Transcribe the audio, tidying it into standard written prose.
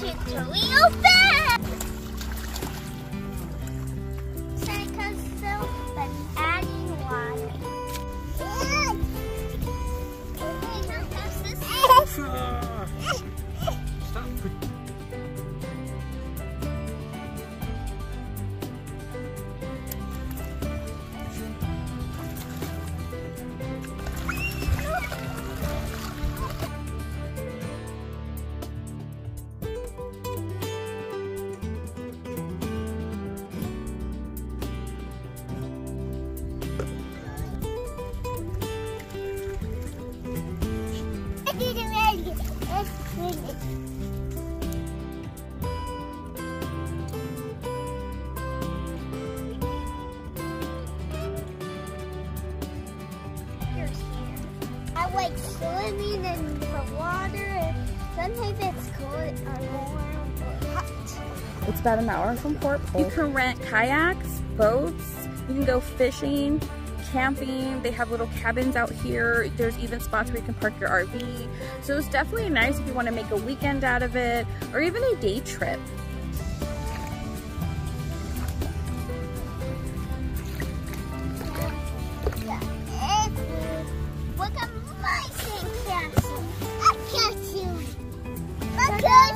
to Toledo Fest! Because so, but adding water. Stop. I like swimming in the water. Sometimes it's cold or warm or hot. It's about an hour from Port. You can rent kayaks, boats, you can go fishing, camping. They have little cabins out here. There's even spots where you can park your RV. So it's definitely nice if you want to make a weekend out of it or even a day trip. Look at my sandcastle. I got you. Look at